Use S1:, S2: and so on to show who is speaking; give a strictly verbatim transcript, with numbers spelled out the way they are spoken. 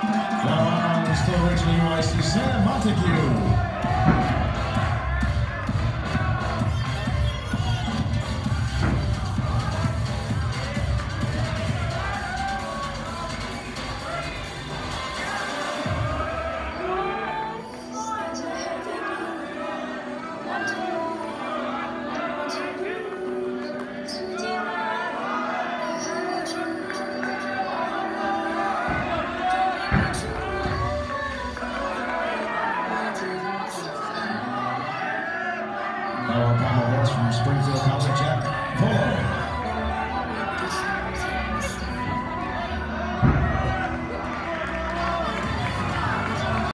S1: Now on still originally U I C Sam Montague. Now on panel horse from Springfield.